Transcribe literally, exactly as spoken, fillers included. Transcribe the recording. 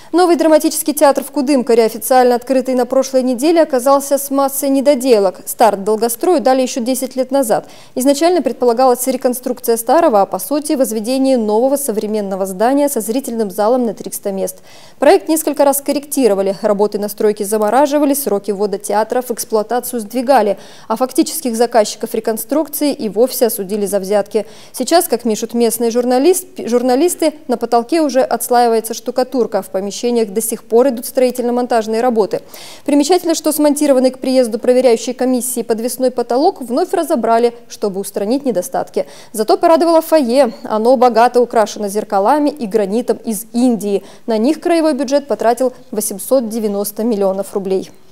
Новый драматический театр в Кудымкаре, официально открытый на прошлой неделе, оказался с массой недоделок. Старт долгострою дали еще десять лет назад. Изначально предполагалась реконструкция старого, а по сути возведение нового современного здания со зрительным залом на триста мест. Проект несколько раз корректировали, работы на стройке замораживали, сроки ввода театра в эксплуатацию сдвигали, а фактических заказчиков реконструкции и вовсе осудили за взятки. Сейчас, как пишут местные журналист, журналисты, на потолке уже отслаивается штукатурка, в помещении В помещениях до сих пор идут строительно-монтажные работы. Примечательно, что смонтированный к приезду проверяющей комиссии подвесной потолок вновь разобрали, чтобы устранить недостатки. Зато порадовало фойе. Оно богато украшено зеркалами и гранитом из Индии. На них краевой бюджет потратил восемьсот девяносто миллионов рублей.